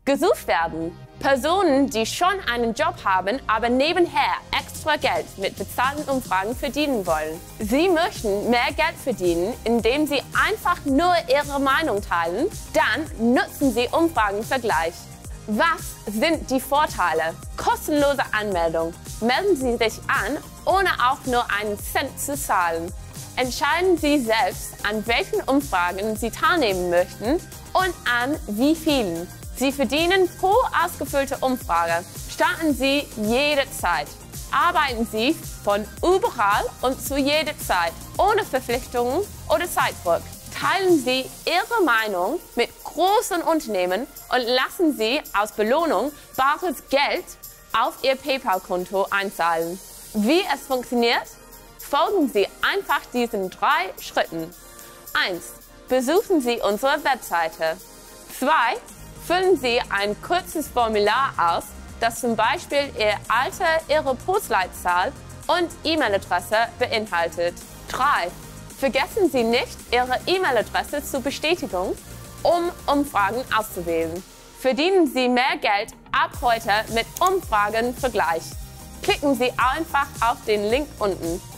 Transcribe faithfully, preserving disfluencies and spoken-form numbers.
Gesucht werden. Personen, die schon einen Job haben, aber nebenher extra Geld mit bezahlten Umfragen verdienen wollen. Sie möchten mehr Geld verdienen, indem Sie einfach nur Ihre Meinung teilen. Dann nutzen Sie Umfragenvergleich. Was sind die Vorteile? Kostenlose Anmeldung. Melden Sie sich an, ohne auch nur einen Cent zu zahlen. Entscheiden Sie selbst, an welchen Umfragen Sie teilnehmen möchten und an wie vielen. Sie verdienen pro ausgefüllte Umfrage. Starten Sie jederzeit. Arbeiten Sie von überall und zu jeder Zeit, ohne Verpflichtungen oder Zeitdruck. Teilen Sie Ihre Meinung mit großen Unternehmen und lassen Sie als Belohnung bares Geld auf Ihr PayPal-Konto einzahlen. Wie es funktioniert? Folgen Sie einfach diesen drei Schritten. eins. Besuchen Sie unsere Webseite. zwei. Füllen Sie ein kurzes Formular aus, das zum Beispiel Ihr Alter, Ihre Postleitzahl und E-Mail-Adresse beinhaltet. drei. Vergessen Sie nicht, Ihre E-Mail-Adresse zur Bestätigung, um Umfragen auszuwählen. Verdienen Sie mehr Geld ab heute mit Umfragenvergleich. Klicken Sie einfach auf den Link unten.